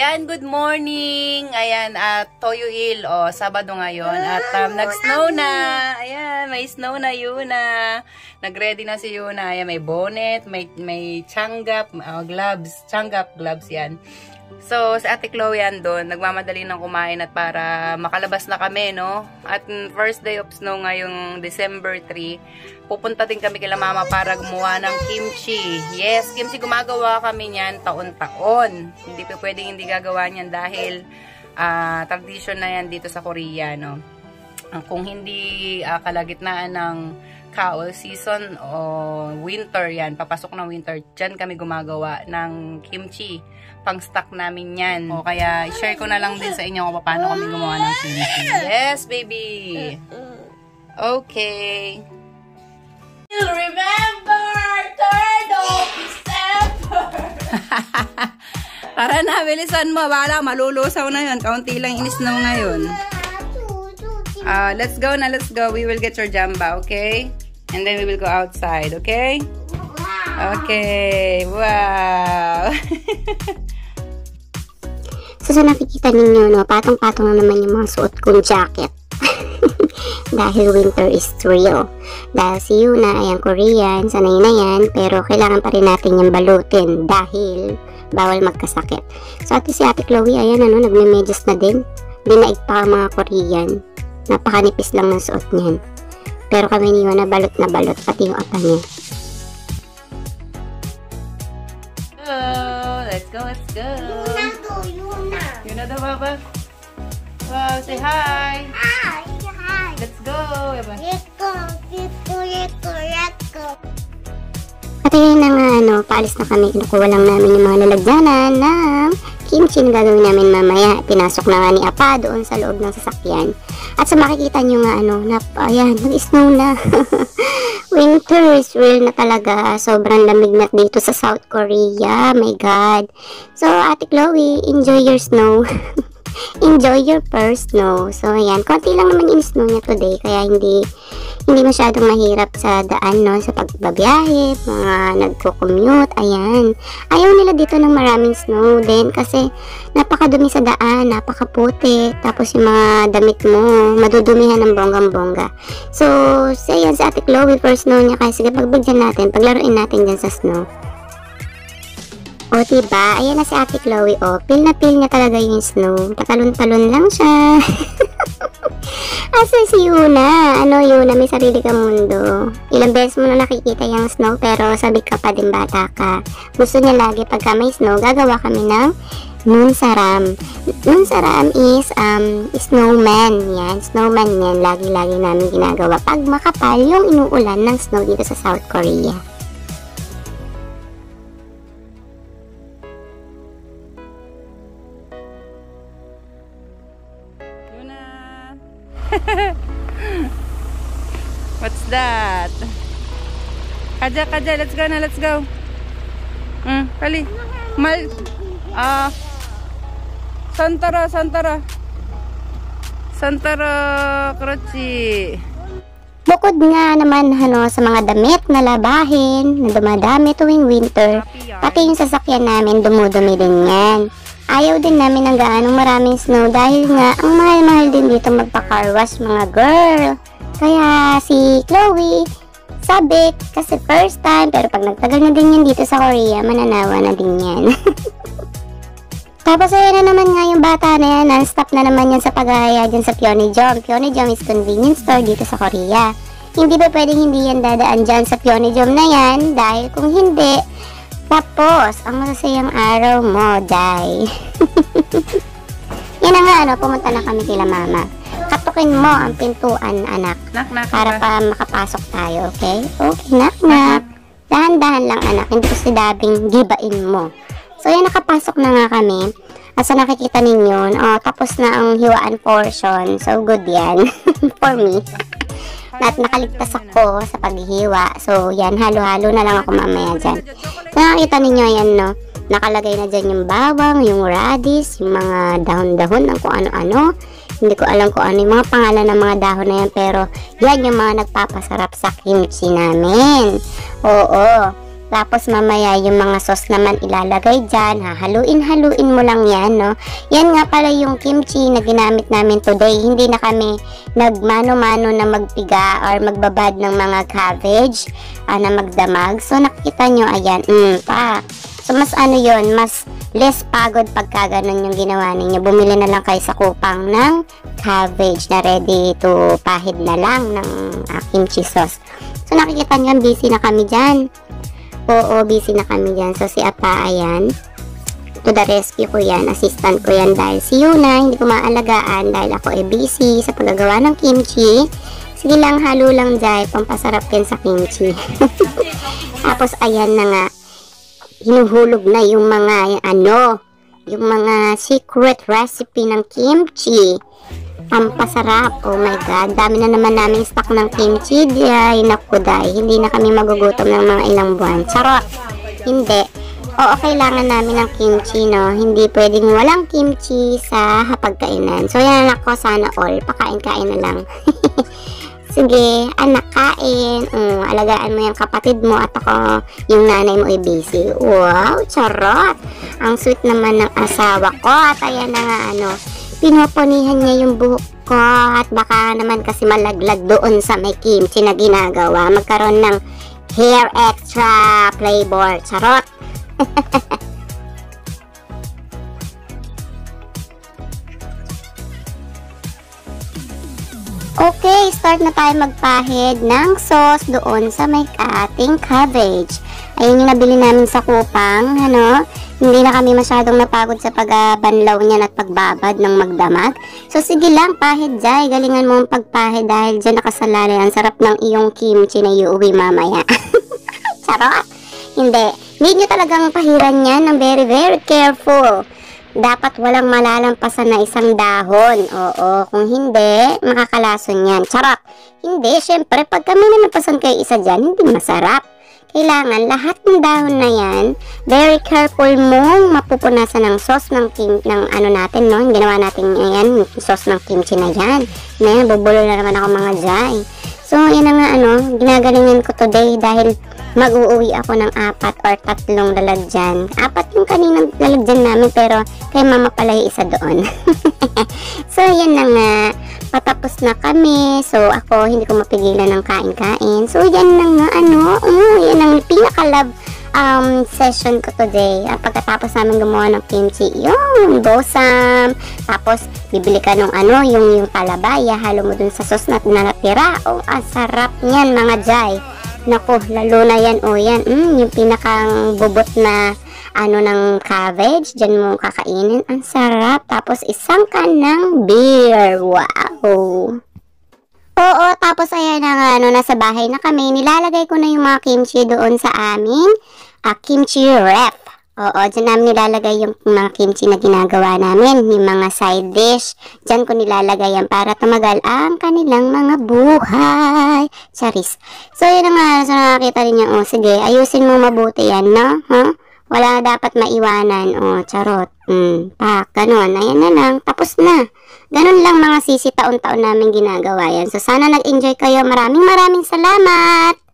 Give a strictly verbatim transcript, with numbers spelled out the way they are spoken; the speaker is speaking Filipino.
Ayan, good morning. Ayan, at Toyoil, o, Sabado ngayon. At um, nag-snow na. Ayan, may snow na Yuna. Nag-ready na si Yuna. Ayan, may bonnet, may, may changgap, uh, gloves. Changgap, gloves yan. So, sa Ate Chloe yan doon, nagmamadali ng kumain at para makalabas na kami, no? At first day of snow ngayong December three, pupunta din kami kila mama para gumawa ng kimchi. Yes, kimchi gumagawa kami niyan taon-taon. Hindi pa pwedeng hindi gagawa niyan dahil uh, tradition na yan dito sa Korea, no? Kung hindi uh, kalagitnaan ng Kaol season o winter yan, papasok ng winter, dyan kami gumagawa ng kimchi. Pang-stock namin yan. O kaya, share ko na lang din sa inyo kung paano kami gumawa ng kimchi. Yes, baby! Okay. Remember, third of December! Tara na, bilisan mo. Bala, malulusaw na yun. Kaunti lang inisnaw ngayon. Uh, let's go na, let's go. We will get your jamba, okay? And then we will go outside, okay? Okay, wow! So, sa nakikita ninyo, no, patong-patong na naman yung mga suot kong jacket. Dahil winter is real. Dahil si Yuna, ayan, Korean, sanay na yan, pero kailangan pa rin natin yung balutin dahil bawal magkasakit. So, ate si Ate Chloe, ayan, ano, nagme-medyas na din. Dinaig pa ang mga Korean. Napakanipis lang ng suot niyan. Pero kami ni Yuna, balot na balot, pati yung apa niya. Oh, let's go, let's go. Yuna go, Yuna. Yuna daw, Baba. Wow, say hi. Hi, hi. Let's go. Let's go, let's go, let's go, let's go. At ayun na nga, ano, paalis na kami. Kinukuha lang namin yung mga lalagyanan ng kimchi na gagawin namin mamaya. Pinasok na nga ni Apa doon sa loob ng sasakyan. At sa makikita nyo nga, ano, na, ayan, nag-snow na. Winter is real na talaga. Sobrang lamig na dito sa South Korea. My God. So, Ate Chloe, enjoy your snow. Enjoy your first snow. So, ayan. Konti lang naman yung snow niya today. Kaya hindi hindi masyadong mahirap sa daan, no? Sa pagbabiyahe, mga nagko-commute. Ayan. Ayaw nila dito ng maraming snow din. Kasi napakadumi sa daan. Napakaputi. Tapos yung mga damit mo, madudumihan ng bonggang-bongga. So, so ayan, si Ate Chloe, first snow niya. Kaya sige, pagbagyan natin. Paglaruin natin dyan sa snow. O, diba? Ayan na si Ate Chloe, o. Feel na feel niya talaga yung snow. Tatalon-talon lang siya. Asa si Yuna? Ano, Yuna? May sarili kang mundo. Ilang beses mo na nakikita yung snow, pero sabi ka pa din bata ka. Gusto niya lagi pagka may snow, gagawa kami ng Nunsaram. Nunsaram is um, snowman. Yan, snowman yan. Lagi-lagi namin ginagawa pag makapal yung inuulan ng snow dito sa South Korea. What's that? Kaja, kaja, let's go na, let's go. Hmm, kali. Mal, ah, Santara, Santara. Santara, Krochi. Bukod nga naman, ano, sa mga damit na labahin, na dumadami tuwing winter, pati yung sasakyan namin, dumudumi din yan. Ayaw din namin ng gaanong maraming snow dahil nga, ang mahal-mahal din dito magpa-car wash, mga girl. Kaya si Chloe, sabik, kasi first time, pero pag nagtagal na din yan dito sa Korea, mananawa na din yan. Tapos ayun na naman nga yung bata na yan, non-stop na naman yan sa pag-ahaya dyan sa Pyeongjong. Pyeongjong is convenience store dito sa Korea. Hindi ba pwedeng hindi yan dadaan dyan sa Pyeongjong na yan? Dahil kung hindi, tapos, ang masasayang araw mo, day. Yan na nga, ano, pumunta na kami kila mama. Katukin mo ang pintuan, anak. Knock, knock, para pa makapasok tayo, okay? Okay, knock, knock. Dahan-dahan lang, anak. Hindi ko si Dabing gibain mo. So, yan, nakapasok na nga kami. At sa nakikita ninyo, oh, tapos na ang hiwaan portion. So, good yan. For me. At nakaligtas ako sa paghihiwa. So, yan, halo-halo na lang ako mamaya dyan. So, nakikita ninyo, yan, no? Nakalagay na dyan yung bawang, yung radish, yung mga dahon-dahon ng kung ano-ano. Hindi ko alam kung ano yung mga pangalan ng mga dahon na yan. Pero, yan yung mga nagpapasarap sa kimchi namin. Oo. Tapos mamaya yung mga sauce naman ilalagay dyan. Hahaluin-haluin mo lang yan, no? Yan nga pala yung kimchi na ginamit namin today. Hindi na kami nagmano-mano na magpiga or magbabad ng mga cabbage uh, na magdamag. So nakikita nyo, ayan, mm, pa. So mas ano yon, mas less pagod pagka ganun yung ginawa ninyo. Bumili na lang kayo sa kupang ng cabbage na ready to pahid na lang ng uh, kimchi sauce. So nakikita nyo, busy na kami dyan. Oo, busy na kami dyan. So si Apa, ayan, to the rescue ko yan. Assistant ko yan dahil si Yuna hindi ko maalagaan dahil ako ay busy sa paggagawa ng kimchi. Sige lang, halo lang dyan, pampasarap yan sa kimchi. Tapos ayan na nga, hinuhulog na yung mga ano, yung mga secret recipe ng kimchi. Pampasarap. Oh my god, dami na naman namin stock ng kimchi. Ay, naku day, hindi na kami magugutom ng mga ilang buwan. Charot. Hindi. Oo, kailangan namin ng kimchi, no? Hindi pwedeng walang kimchi sa hapagkainan. So yan, anak ko, sana all. Pakain-kain na lang. Sige, anak, kain. Um, alagaan mo yung kapatid mo at ako, yung nanay mo ay busy. Wow, charot. Ang sweet naman ng asawa ko. At ayan na nga, ano, pinupunihan niya yung buhok ko. At baka naman kasi malaglag doon sa may kimchi na ginagawa. Magkaroon ng hair extra flavor. Charot. Okay, start na tayo magpahid ng sauce doon sa may ating cabbage. Ayun yung nabili namin sa kupang, ano. Hindi na kami masyadong napagod sa pagbanlaw niyan at pagbabad ng magdamag. So sige lang, pahid jay. Galingan mo ang pagpahid dahil dyan nakasalalay. Ang sarap ng iyong kimchi na iuwi mamaya. Charot! Hindi. Need nyo talagang pahiran yan ng very very careful. Dapat walang malalampasan na isang dahon. Oo, kung hindi, makakalason yan. Charot! Hindi, syempre, pag kami nalampasan kayo isa dyan, hindi masarap. Kailangan lahat ng dahon na yan, very careful mong mapupunasan ng sauce ng, kim, ng ano natin, no? Ginawa natin yan, sauce ng kimchi na yan. Na yan, bubulo na naman ako mga jay. So, yun na nga, ano, ginagalingan ko today dahil mag-uuwi ako ng apat or tatlong lalagyan. Apat yung kaninang lalagyan namin, pero kay mama pala yung isa doon. So, yan na nga. Patapos na kami. So, ako, hindi ko mapigilan ng kain-kain. So, yan na nga, ano, um, yan ang pinaka-love um, session ko today. Uh, pagkatapos namin gumawa ng kimchi, yung bosam. Tapos, bibili ka nung ano, yung, yung palabaya. Halo mo dun sa sauce na natira. Oh, ang sarap niyan, mga jay. Naku, lalo na yan, o oh, yan, mm, yung pinakang bubot na ano ng cabbage, dyan mo kakainin, ang sarap. Tapos isang can ng beer, wow. Oo, tapos ayan na nga, ano, nasa bahay na kami, nilalagay ko na yung mga kimchi doon sa aming uh, kimchi ref. Oo, dyan namin nilalagay yung mga kimchi na ginagawa namin, yung mga side dish. Dyan ko nilalagay yan para tumagal ang kanilang mga buhay. Charis. So, yun na nga, so nakakita rin yung, oh, sige, ayusin mo mabuti yan, no? Huh? Wala dapat maiwanan. Oh, charot. Hmm, pak, ganun. Ayan na lang, tapos na. Ganun lang mga sisi taon-taon namin ginagawa yan. So, sana nag-enjoy kayo. Maraming maraming salamat!